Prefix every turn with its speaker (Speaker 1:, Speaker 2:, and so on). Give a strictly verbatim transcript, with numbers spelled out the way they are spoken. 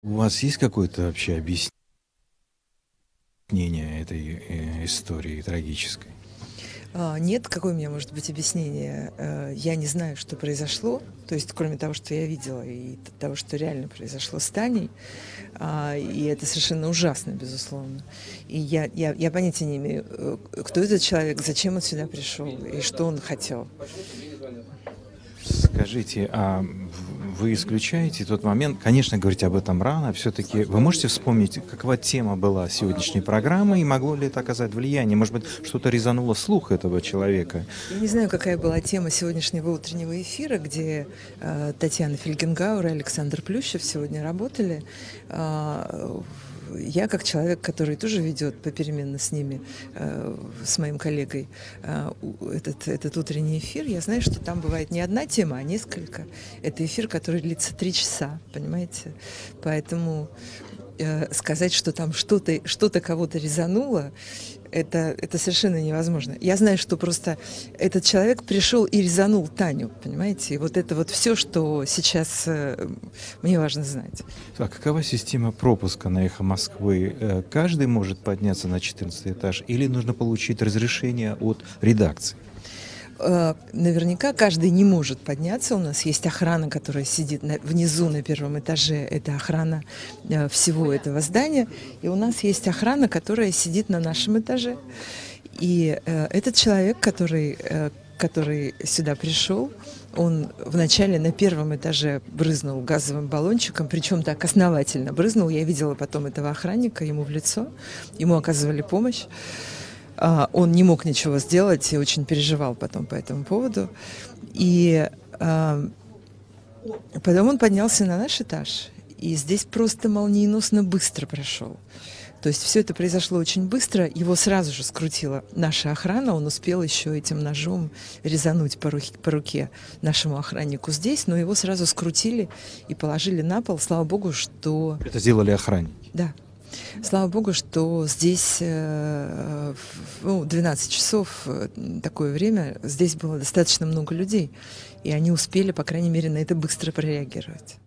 Speaker 1: У вас есть какое-то вообще объяснение этой, э, истории трагической?
Speaker 2: А, нет, какое у меня может быть объяснение? Э, я не знаю, что произошло. То есть, кроме того, что я видела, и т того, что реально произошло с Таней. А, и это совершенно ужасно, безусловно. И я я я понятия не имею, э, кто этот человек, зачем он сюда пришел и что он хотел.
Speaker 1: Скажите, а в вы исключаете тот момент, конечно, говорить об этом рано, всё-таки вы можете вспомнить, какова тема была сегодняшней программы и могло ли это оказать влияние? Может быть, что-то резануло слух этого человека?
Speaker 2: Я не знаю, какая была тема сегодняшнего утреннего эфира, где, э, Татьяна Фельгенгауэр и Александр Плющев сегодня работали. А, в я, как человек, который тоже ведет попеременно с ними, э, с моим коллегой, а, у этот этот утренний эфир, я знаю, что там бывает не одна тема, а несколько. Это эфир, который длится три часа, понимаете? Поэтому, э, сказать, что там что-то что-то кого-то резануло, это это совершенно невозможно. Я знаю, что просто этот человек пришел и резанул Таню, понимаете? И вот это вот всё, что сейчас, э, мне важно знать.
Speaker 1: А какова система пропуска на "Эхо Москвы"? Э, каждый может подняться на четырнадцатый этаж или нужно получить разрешение от редакции?
Speaker 2: Э, наверняка каждый не может подняться. У нас есть охрана, которая сидит на внизу на первом этаже. Это охрана, э, всего этого здания. И у нас есть охрана, которая сидит на нашем этаже. И, э, этот человек, который, э, который сюда пришел, он вначале на первом этаже брызнул газовым баллончиком, причем так основательно брызнул. Я видела потом этого охранника, ему в лицо. Ему оказывали помощь. А, он не мог ничего сделать и очень переживал потом по этому поводу. И, ам, потом он поднялся на наш этаж и здесь просто молниеносно быстро прошел. То есть всё это произошло очень быстро. Его сразу же скрутила наша охрана. Он успел еще этим ножом резануть по рух по руке нашему охраннику здесь, но его сразу скрутили и положили на пол. Слава богу, что
Speaker 1: Это сделали охранники?
Speaker 2: Да. Слава богу, что здесь, э, в ну, двенадцать часов, э, такое время, здесь было достаточно много людей, и они успели, по крайней мере, на это быстро прореагировать.